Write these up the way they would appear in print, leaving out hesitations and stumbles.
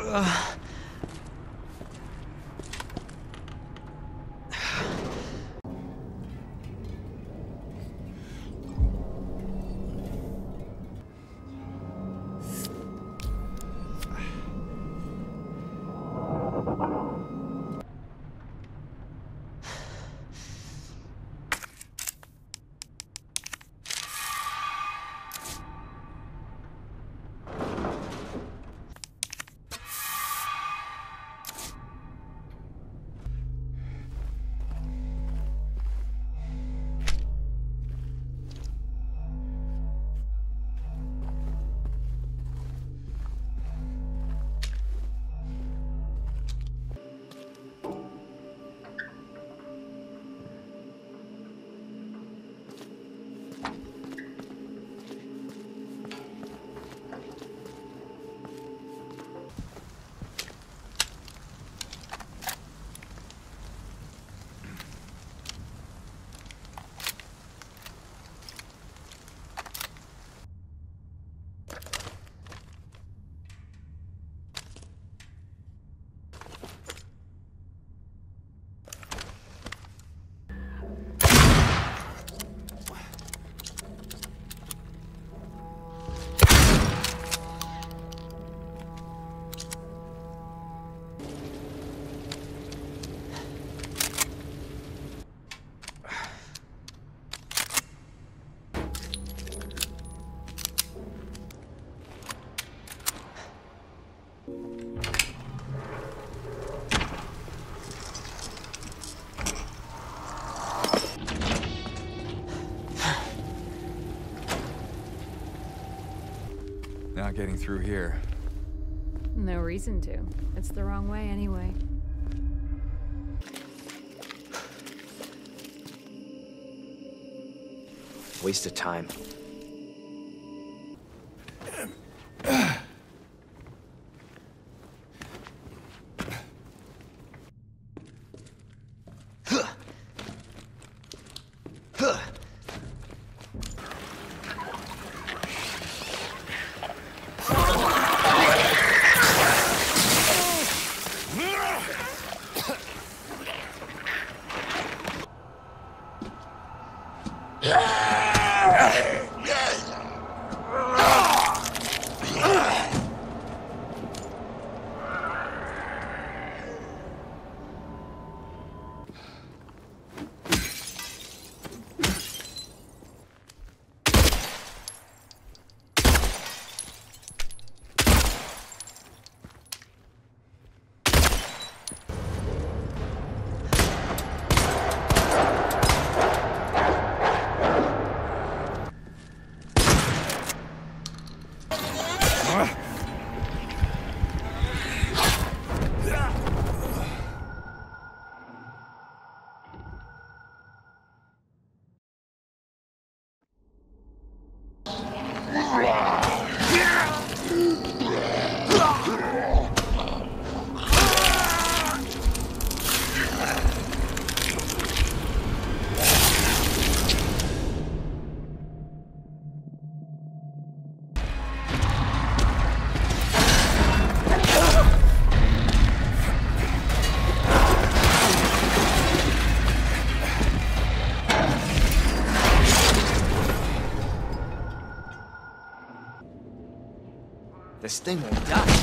Not getting through here. No reason to. It's the wrong way anyway. Waste of time. This thing won't die.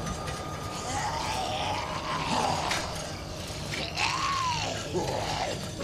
Yeah.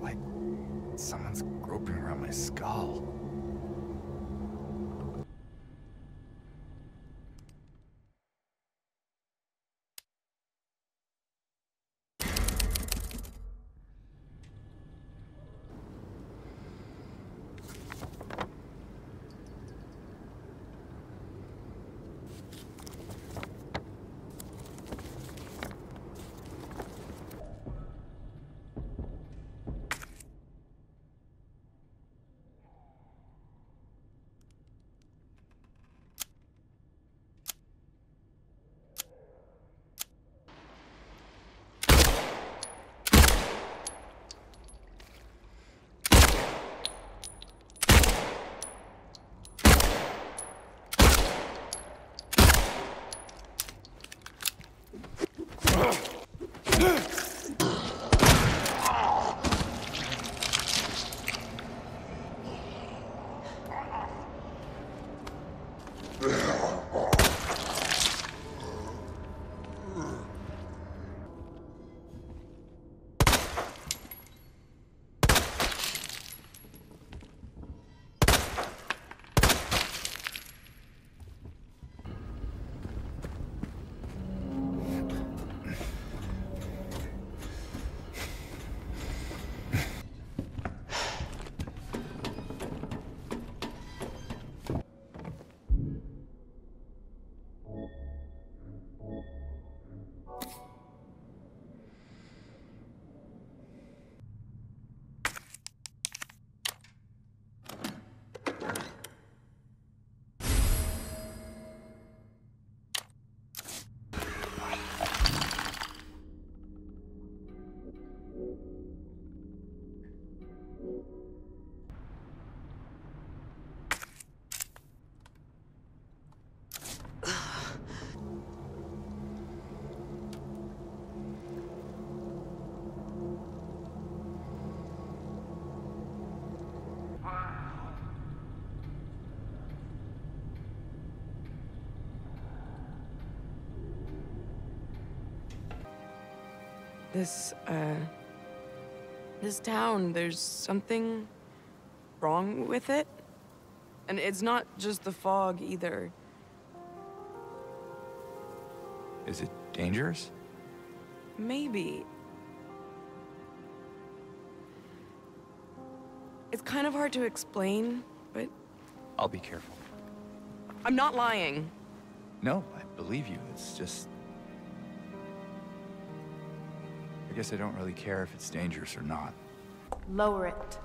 like someone's groping around my skull. This town, there's something wrong with it. And it's not just the fog, either. Is it dangerous? Maybe. It's kind of hard to explain, but I'll be careful. I'm not lying. No, I believe you. It's just... I guess I don't really care if it's dangerous or not. Lower it.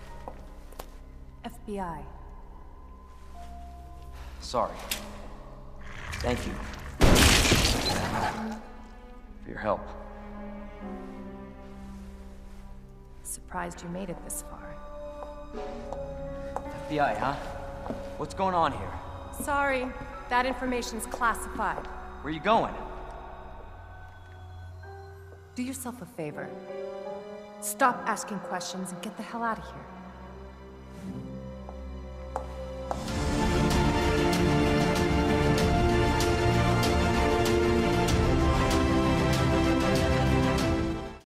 FBI. Sorry. Thank you. For your help. Surprised you made it this far. FBI, huh? What's going on here? Sorry, that information's classified. Where you going? Do yourself a favor. Stop asking questions and get the hell out of here.